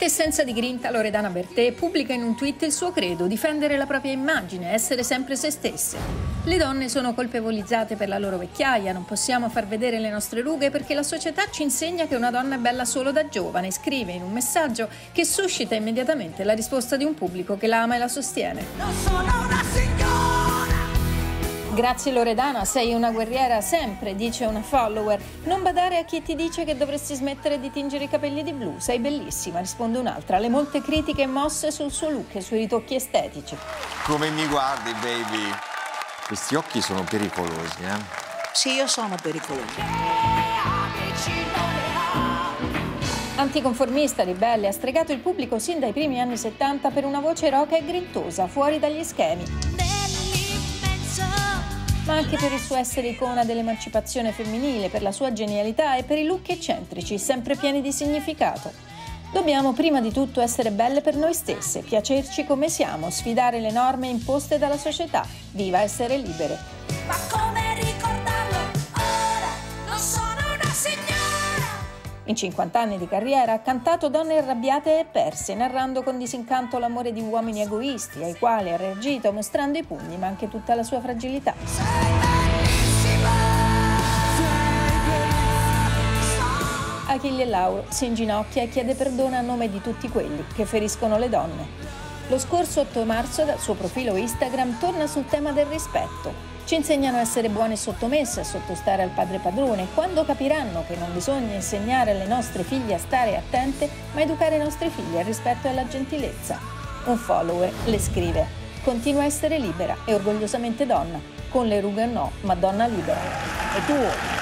Quintessenza di grinta, Loredana Bertè pubblica in un tweet il suo credo: difendere la propria immagine, essere sempre se stesse. Le donne sono colpevolizzate per la loro vecchiaia, non possiamo far vedere le nostre rughe perché la società ci insegna che una donna è bella solo da giovane, scrive in un messaggio che suscita immediatamente la risposta di un pubblico che la ama e la sostiene. Non sono una signora! Grazie Loredana, sei una guerriera sempre, dice una follower. Non badare a chi ti dice che dovresti smettere di tingere i capelli di blu, sei bellissima, risponde un'altra. Le molte critiche mosse sul suo look e sui ritocchi estetici. Come mi guardi, baby? Questi occhi sono pericolosi, eh? Sì, io sono pericolosa. Anticonformista, ribelle, ha stregato il pubblico sin dai primi anni 70 per una voce roca e grintosa, fuori dagli schemi. Ma anche per il suo essere icona dell'emancipazione femminile, per la sua genialità e per i look eccentrici, sempre pieni di significato. Dobbiamo prima di tutto essere belle per noi stesse, piacerci come siamo, sfidare le norme imposte dalla società. Viva essere libere! Ma come ricordarlo ora? Non sono una signora! In 50 anni di carriera ha cantato donne arrabbiate e perse, narrando con disincanto l'amore di uomini egoisti, ai quali ha reagito mostrando i pugni, ma anche tutta la sua fragilità. Sei bellissima! Achille Lauro si inginocchia e chiede perdono a nome di tutti quelli che feriscono le donne. Lo scorso 8 marzo dal suo profilo Instagram torna sul tema del rispetto. Ci insegnano a essere buone e sottomesse, a sottostare al padre padrone. Quando capiranno che non bisogna insegnare alle nostre figlie a stare attente, ma educare i nostri figli al rispetto e alla gentilezza. Un follower le scrive: continua a essere libera e orgogliosamente donna, con le rughe o no, ma donna libera. E tu?